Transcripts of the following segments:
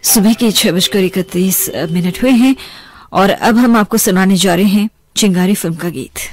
सुबह के 6:31 हुए हैं और अब हम आपको सुनाने जा रहे हैं चिंगारी फिल्म का गीत।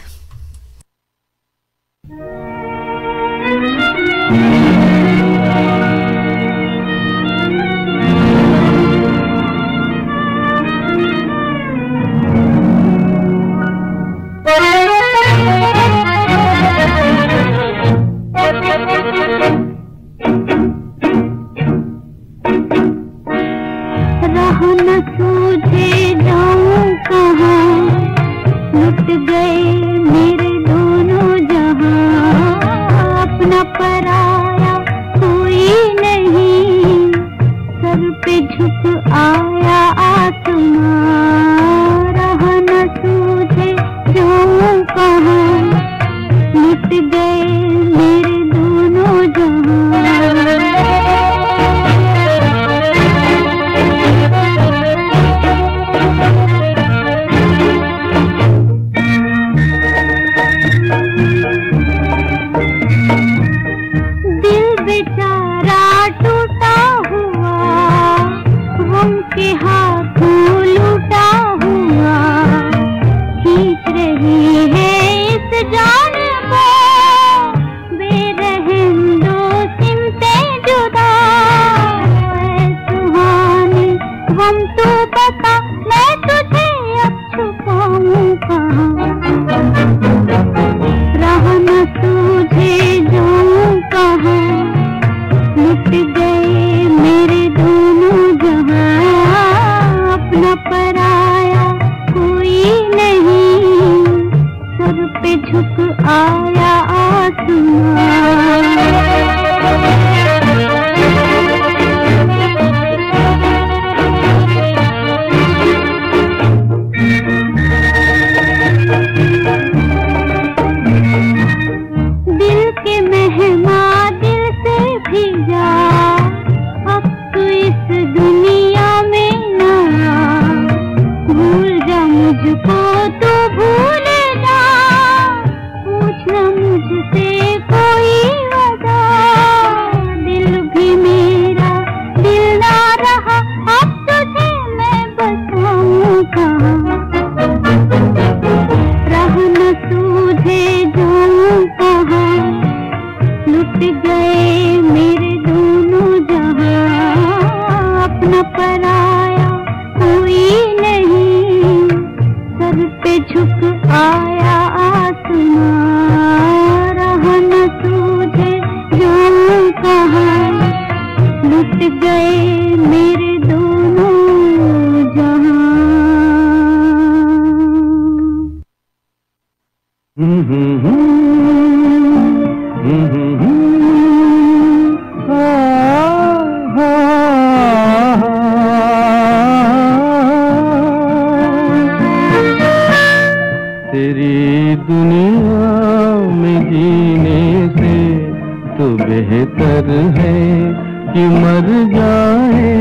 तेरी दुनिया में जीने से तो बेहतर है कि मर जाए।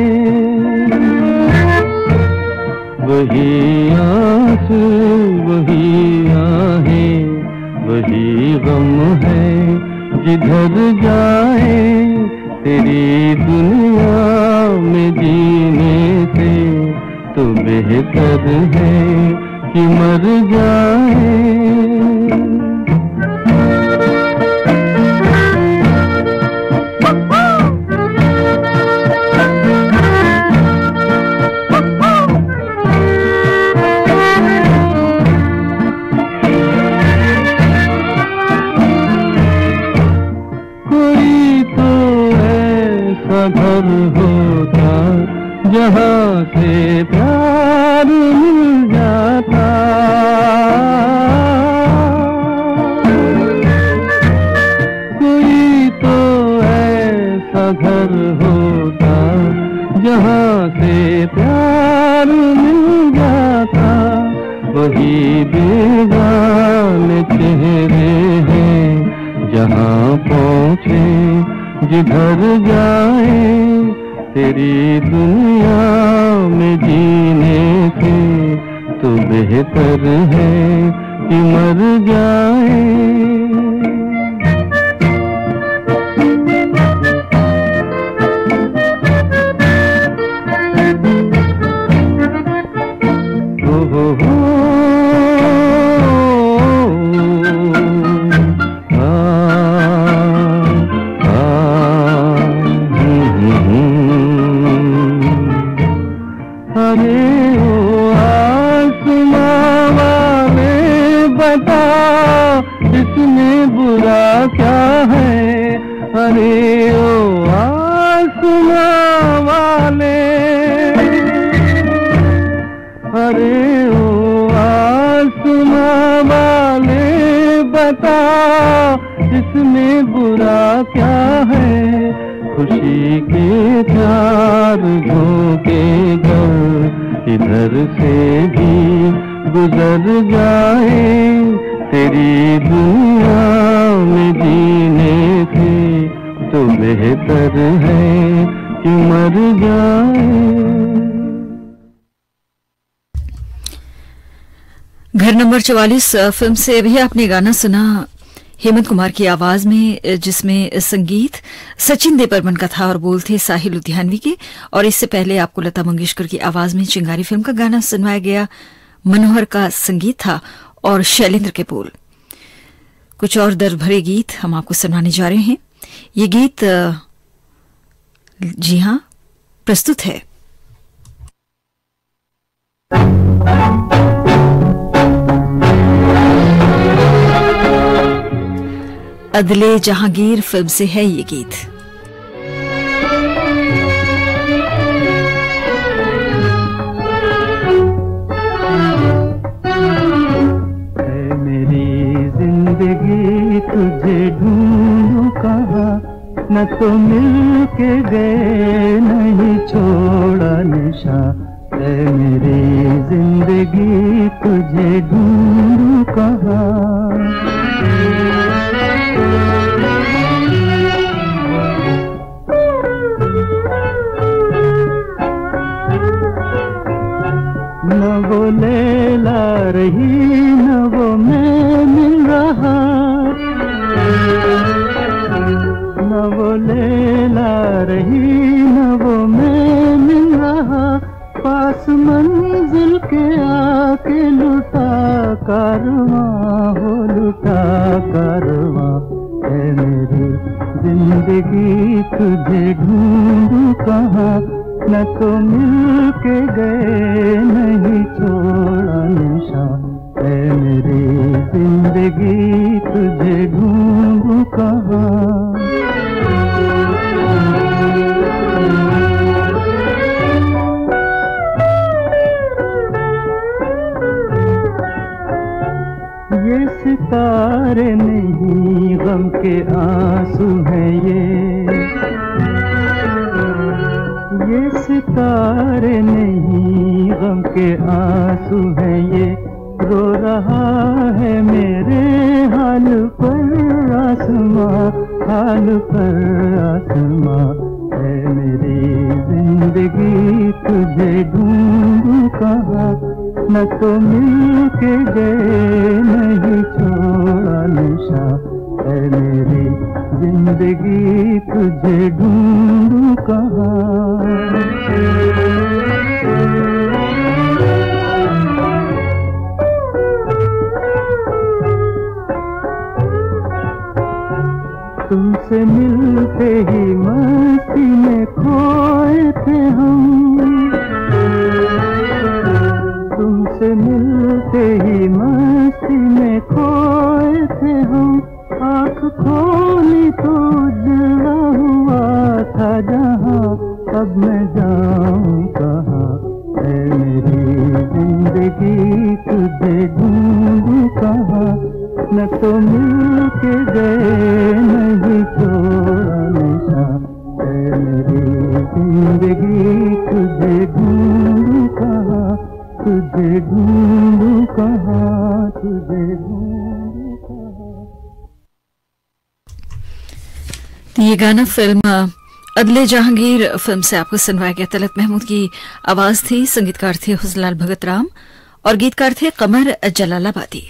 वही आंसू वही आहें वही गम है जिधर जाए। तेरी दुनिया में जीने से तो बेहतर है कि मर जाए। कोई तो ऐसा घर होता जहाँ से प्यार मिल जाता। कोई तो ऐसा घर होता जहाँ से प्यार मिल जाता। वही बेगाने चेहरे हैं जहाँ पहुँचे जिधर जाए। तेरी दुनिया में जीने से तो बेहतर है कि मर जाए। बता इसमें बुरा क्या है, खुशी के चार झोंके घर इधर से भी गुजर जाए, तेरी दुनिया में जीने से तो बेहतर है कि मर जाए। घर नंबर 44 फिल्म से अभी आपने गाना सुना हेमंत कुमार की आवाज में, जिसमें संगीत सचिन देव बर्मन का था और बोल थे साहिल लुधियानवी के। और इससे पहले आपको लता मंगेशकर की आवाज में चिंगारी फिल्म का गाना सुनवाया गया। मनोहर का संगीत था और शैलेंद्र के बोल। कुछ और दर्द भरे गीत हम आपको सुनाने जा रहे हैं। ये गीत जी हां प्रस्तुत है अदले जहांगीर फिल्म से है ये गीत। है मेरी जिंदगी तुझे ढूंढूं कहाँ, न तो मिल के गए नहीं छोड़ा निशा, है मेरी जिंदगी तुझे ढूंढूं कहाँ। न वो लैला रही न वो मैं मिल रहा, न वो लैला रही न वो मैं मिल रहा, पास मंजिल के आके लुटा कारवां हो लुटा कारवां, है मेरी जिंदगी तुझे ढूंढूं कहाँ, न तो मिल के गए नहीं छोड़ा निशा, है मेरी जिंदगी तुझे ढूंढूं कहाँ। ये सितारे नहीं गम के आंसू हैं ये सितारे नहीं गम के आंसू हैं ये, रो रहा है मेरे हाल पर आसमां, हाल पर आसमां, है मेरी जिंदगी तुझे ढूंढूं कहाँ, न तो मिल के गए नहीं छोड़ा निशा, है मेरी जिंदगी तुझे ढूंढूं कहाँ। तुमसे मिलते ही मस्ती में खोए थे हम, तुमसे मिलते ही मस्ती में खोए थे हम, आँख खोली तो उजला हुआ था जहाँ, अब मैं जाऊँ कहाँ, है मेरी जिंदगी तुझे ढूंढूं कहाँ, न तो मिल के गए नहीं छोड़ा निशा, है मेरी जिंदगी तुझे ढूंढूं कहाँ, तुझे ढूंढूं कहाँ, तुझे ढूंढूं कहाँ। तो ये गाना फिल्म अदले जहांगीर फिल्म से आपको सुनवाया गया। तलत महमूद की आवाज थी, संगीतकार थे हुस्नलाल भगत राम और गीतकार थे कमर जलालाबादी।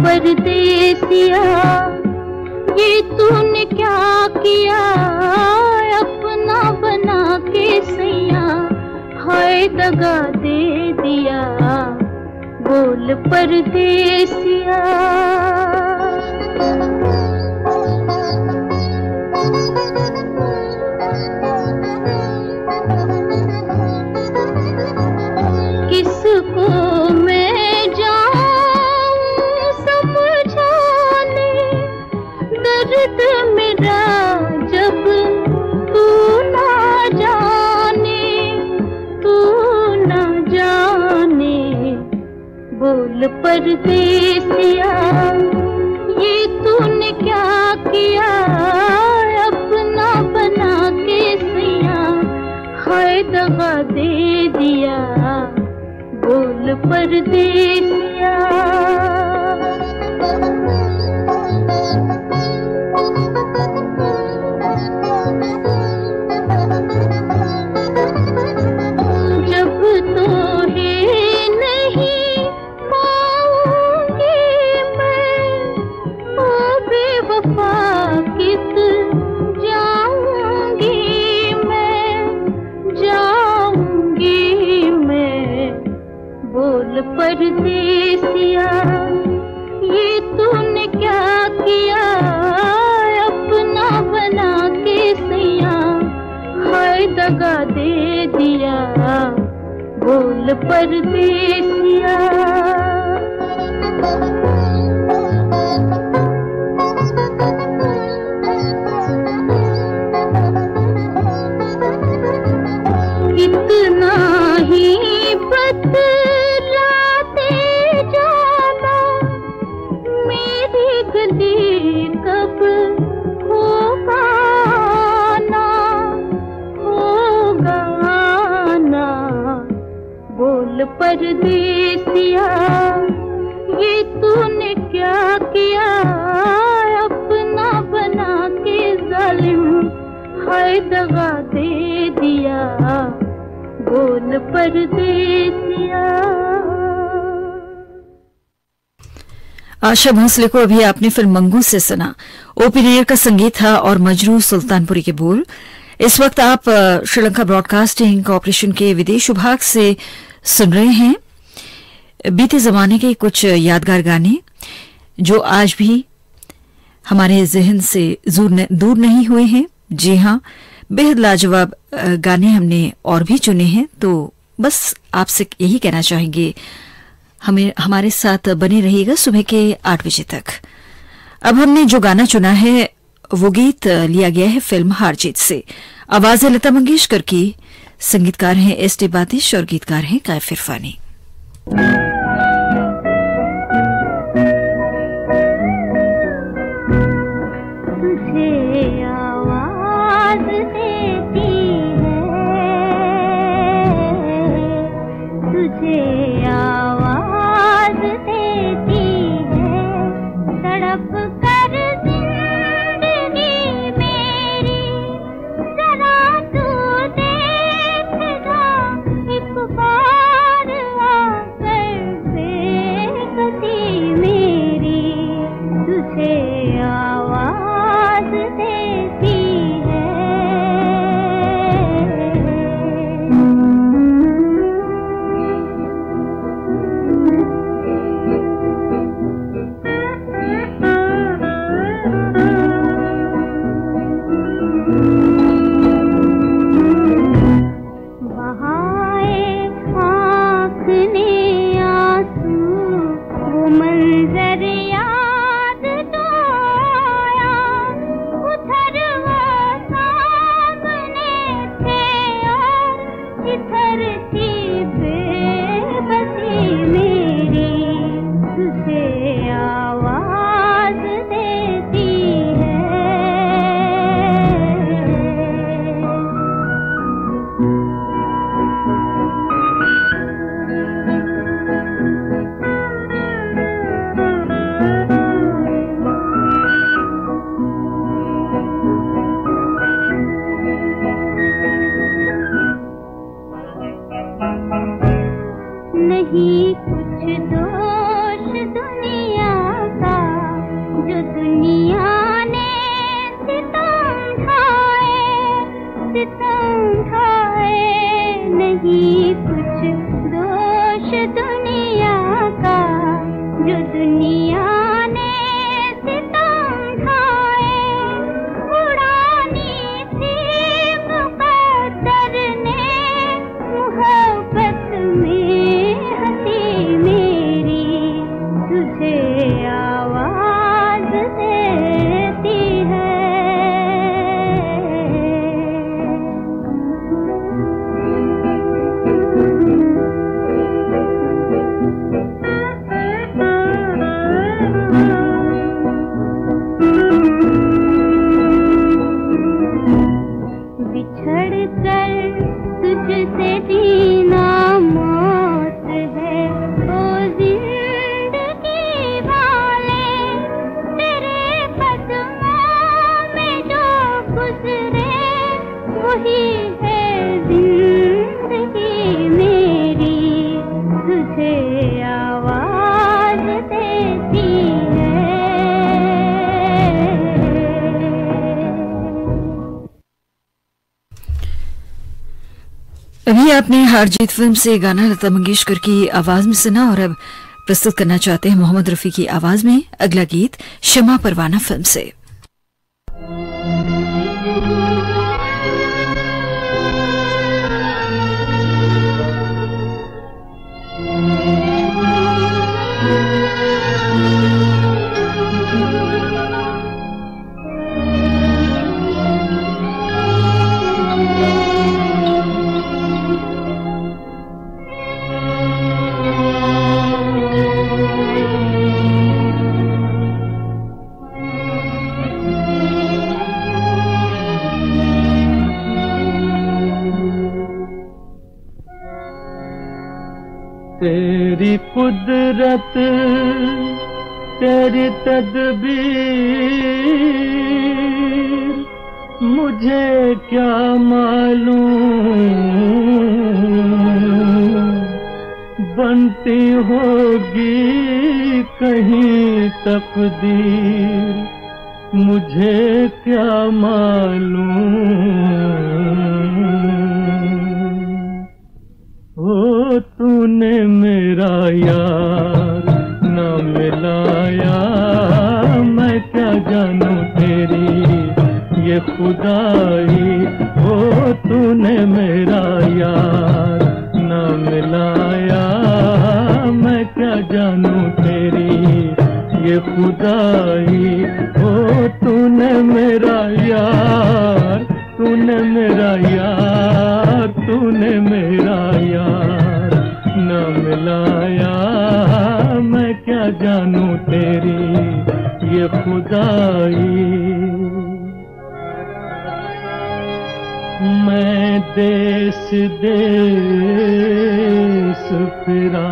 परदेसिया ये तूने क्या किया, अपना बना के सैया हाय दगा दे दिया, बोल परदेसिया। किसको मैं जाऊं समझाने, दर्द मेरा जब तू ना जाने, तू ना जाने, बोल परदेसिया ये तूने क्या किया, अपना बना के सैया हाय दगा दे दिया, बोल परदेसिया। जब तो है नहीं पाऊंगी मैं, ओ बेवफा कित जाऊंगी मैं, जाऊंगी मैं, बोल परदेसिया ये तूने क्या किया, अपना बना के सैया हाय दगा दे दिया, बोल परदेसिया। कितना ही बतलाते जाना, मेरी गली कब होगा ना, होगा ना, बोल परदेसिया ये तूने क्या किया, अपना बना के जालिम हाय दगा दे दिया, बोल परदेसिया। आशा भोसले को अभी आपने फिल्म मंगू से सुना। ओपी नैयर का संगीत था और मजरू सुल्तानपुरी के बोल। इस वक्त आप श्रीलंका ब्रॉडकास्टिंग कॉरपोरेशन के विदेश विभाग से सुन रहे हैं बीते जमाने के कुछ यादगार गाने जो आज भी हमारे जहन से दूर नहीं हुए हैं। जी हां, बेहद लाजवाब गाने हमने और भी चुने हैं, तो बस आपसे यही कहना चाहेंगे हमारे साथ बने रहिएगा सुबह के 8 बजे तक। अब हमने जो गाना चुना है वो गीत लिया गया है फिल्म हार जीत से। आवाज है लता मंगेशकर की, संगीतकार हैं एस.डी. बातिश और गीतकार हैं कायफ इरफानी। ही है जिंदगी मेरी, तुझे आवाज देती है। अभी आपने हार जीत फिल्म से गाना लता मंगेशकर की आवाज में सुना और अब प्रस्तुत करना चाहते हैं मोहम्मद रफी की आवाज में अगला गीत शमा परवाना फिल्म से। तेरी कुदरत तेरी तदबीर मुझे क्या मालूम, बनती होगी कहीं तकदीर मुझे क्या मालूम। ओ तूने मेरा यार न मिलाया, मैं क्या जानूं तेरी ये खुदाई। ओ तूने मेरा यार न मिलाया, मैं क्या जानूं तेरी ये खुदाई। ओ तूने मेरा यार, तूने मेरा यार, तूने मेरा यार न मिलाया, मैं क्या जानूं तेरी ये खुदाई। मैं देश देश फिरा,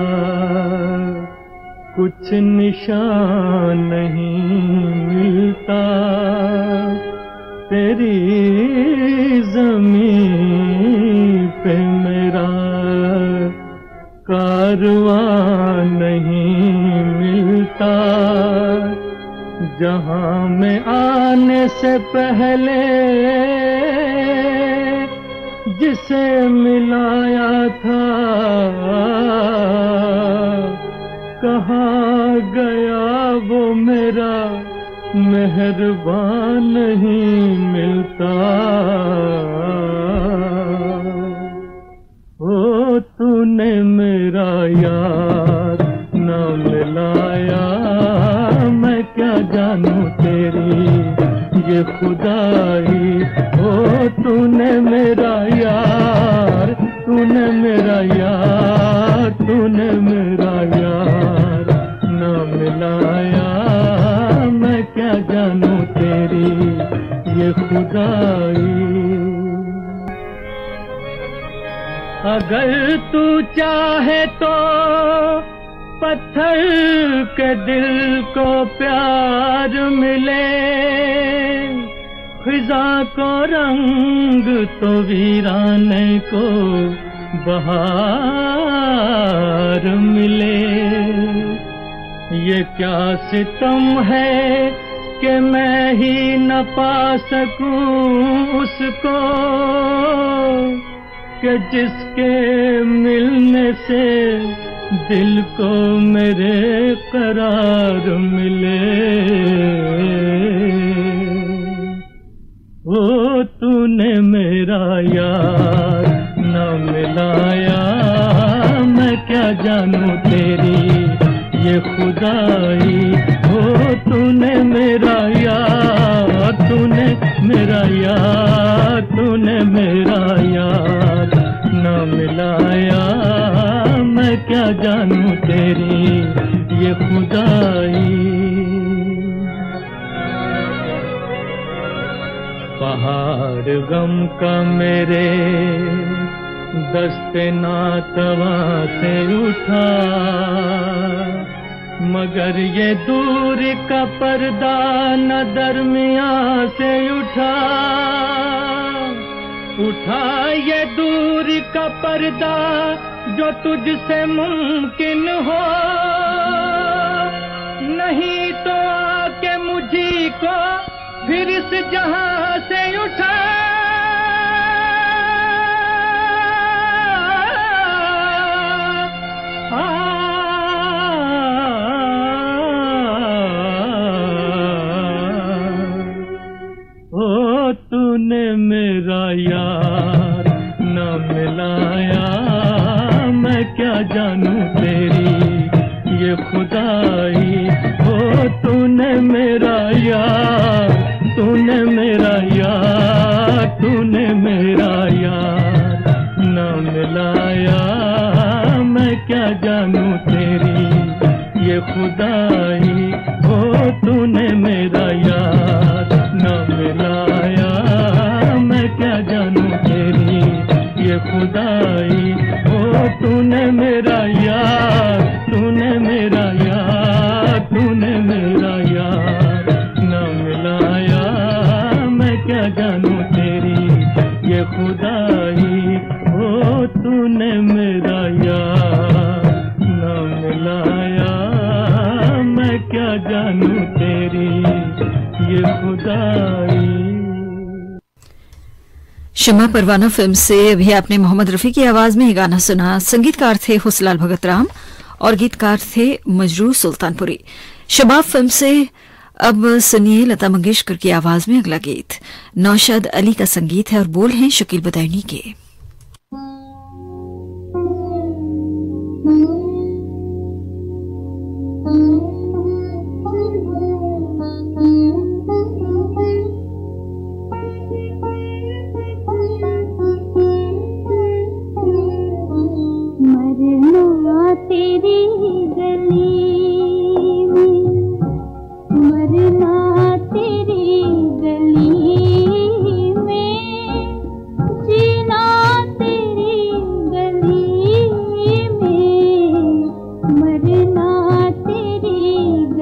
कुछ निशान नहीं मिलता, तेरी ज़मीन पे मेरा कारवां नहीं मिलता। जहां में आने से पहले जिसे मिलाया था, कहाँ गया वो मेरा मेहरबान नहीं मिलता। ओ तूने मेरा यार न मिलाया, मैं क्या जानूं तेरी ये खुदाई। ओ तूने मेरा यार, तूने मेरा यार, तूने मेरा यार न मिलाया, मैं क्या जानूं तेरी ये खुदाई। अगर तू चाहे तो पत्थर के दिल को प्यार मिले, फिजा को रंग तो वीराने को बहार मिले। ये क्या सितम है कि मैं ही न पा सकूं उसको, कि जिसके मिलने से दिल को मेरे करार मिले। ओ तूने मेरा यार न मिलाया, मैं क्या जानूं तेरी ये खुदाई। ओ तूने मेरा यार, तूने मेरा यार, तूने मेरा यार न मिलाया, मैं क्या जानूं तेरी ये खुदाई। पहाड़ गम का मेरे दस्ते नातवा से उठा, मगर ये दूर का पर्दा न दरमियां से उठा उठा ये दूर का पर्दा जो तुझसे मुमकिन हो, नहीं तो आके मुझी को फिर इस जहां से उठा। ओ तूने मेरा यार न मिलाया, मैं क्या जानूं तेरी ये खुदाई। ओ तूने मेरा यार, तूने मेरा यार, तूने मेरा यार न मिलाया, मैं क्या जानूं तेरी ये खुदाई। ओ तूने मेरा यार न मिलाया, मैं क्या जानूं तेरी ये खुदाई। ओ तूने मेरा यार, तूने मेरा यार, तूने मेरा यार न मिलाया, मैं क्या जानूं तेरी ये खुदाई। ओ तूने मेरा यार न मिलाया, मैं क्या जानूं तेरी ये खुदाई। शमा परवाना फिल्म से अभी आपने मोहम्मद रफी की आवाज में ये गाना सुना। संगीतकार थे हुसलाल भगत राम और गीतकार थे मजरूर सुल्तानपुरी। शबाब फिल्म से अब सुनिए लता मंगेशकर की आवाज में अगला गीत। नौशाद अली का संगीत है और बोल हैं शकील बदायूनी के। मरना तेरी गली में, मरना तेरी गली में, जीना तेरी गली में, मरना तेरी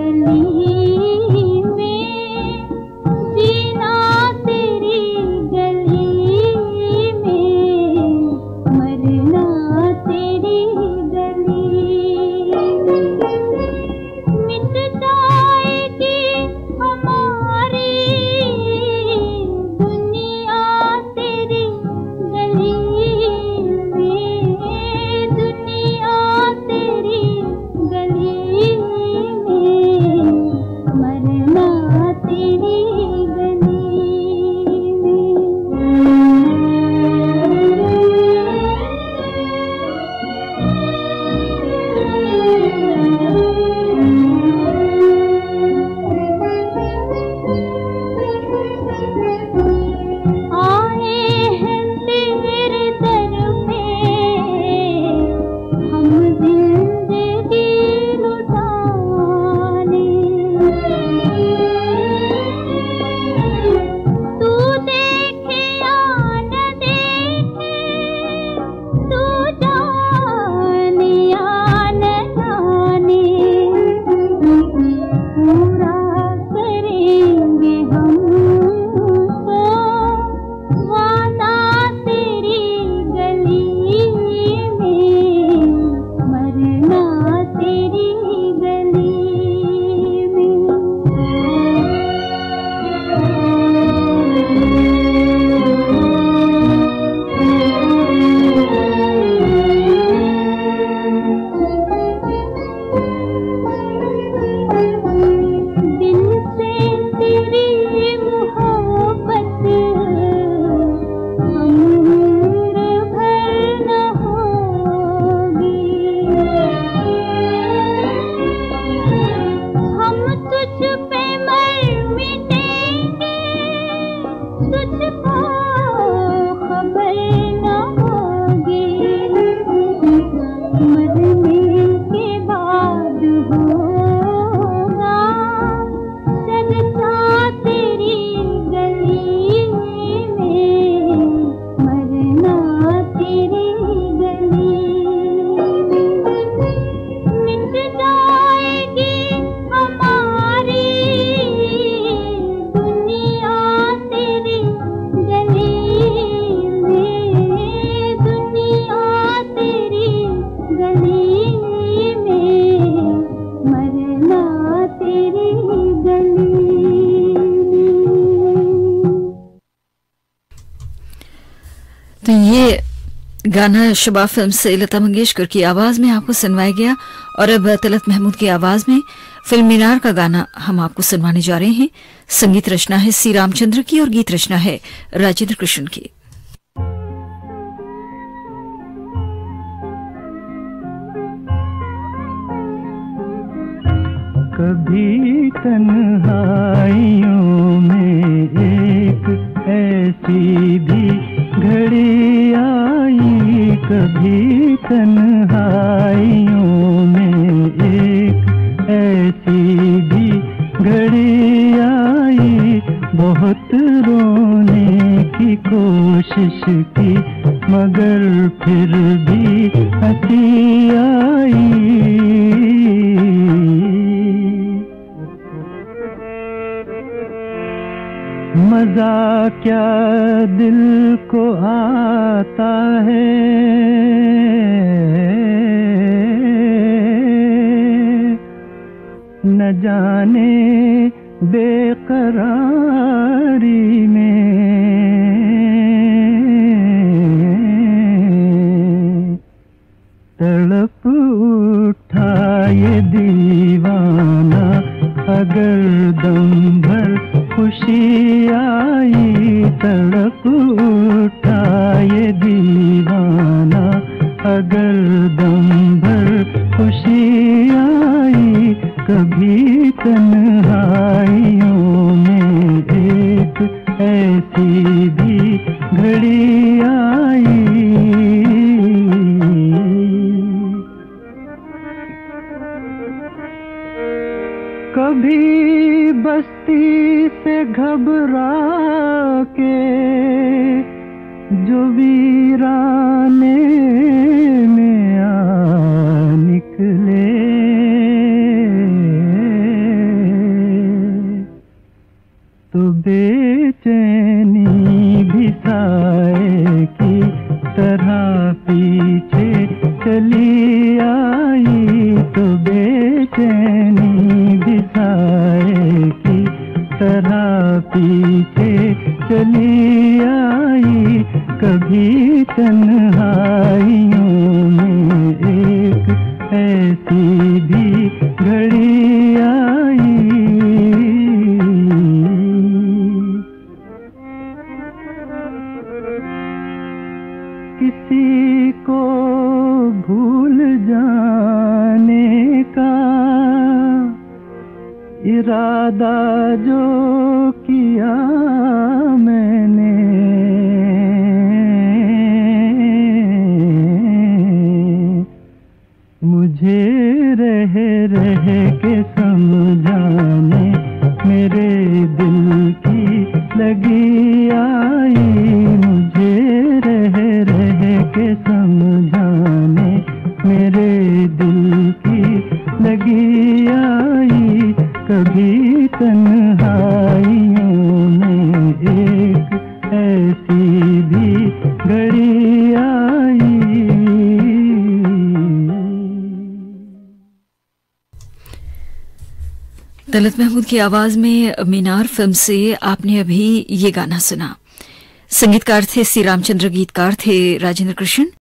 गली में, जीना तेरी गली में, मरना तेरी गली में। मिट जाएगी हमारी दुनिया तेरी गली में, दुनिया तेरी गली में, मरना तेरी गली आए हैं तेरे दर पे हम जिंदगी लुटाने। तू देखे या न देखे, तू जाने या न जाने, पूरा करेंगे हम तो वादा तेरी गली में, मरना तेरी गली में। दिल से तेरी मोहब्बत उम्र भर न होगी, हम तुझ पे मर मिटेंगे, तुझको खबर न होगी, मरने के बाद होगा चर्चा तेरी गली में, मरना तेरी गली में। मिट जाएगी हमारी दुनिया तेरी गली तो ये गाना शबा फिल्म से लता मंगेशकर की आवाज में आपको सुनवाया गया। और अब तलत महमूद की आवाज में फिल्म मीनार का गाना हम आपको सुनवाने जा रहे हैं। संगीत रचना है सी रामचंद्र की और गीत रचना है राजेंद्र कृष्ण की। कभी तन्हाइयों में एक ऐसी भी घड़ी आई, कभी तन्हाइयों में एक ऐसी भी घड़ी आई, बहुत रोने की कोशिश की मगर फिर भी हंसी आई। मजा क्या दिल को आता है, न जाने बेकरारी में तड़प उठा ये दीवाना, अगर दम भर खुशी आई, तड़प उठा ये दीवाना, अगर दम भर खुशी आई, कभी तन्हाइयों में एक ऐसी भी घड़ी आई। कभी बस्ती से घबरा के जो वीराने में आ निकले, तो बेचैनी भी साए की तरह पीछे चली आई, तो बेचैनी भी साए की तरह पीछे चली आई, कभी तन्हाइयों में एक ऐसी भी घड़ी आई। किसी को भूल जाने का इरादा जो किया मैंने, मुझे रह रह के समझाने मेरे दिल की लगी आई, मुझे रह रह के समझाने मेरे दिल की लगी आई, कभी तन्हाइयों में एक ऐसी भी घड़ी आई। तलत महमूद की आवाज में मीनार फिल्म से आपने अभी ये गाना सुना। संगीतकार थे सी रामचंद्र, गीतकार थे राजेंद्र कृष्ण।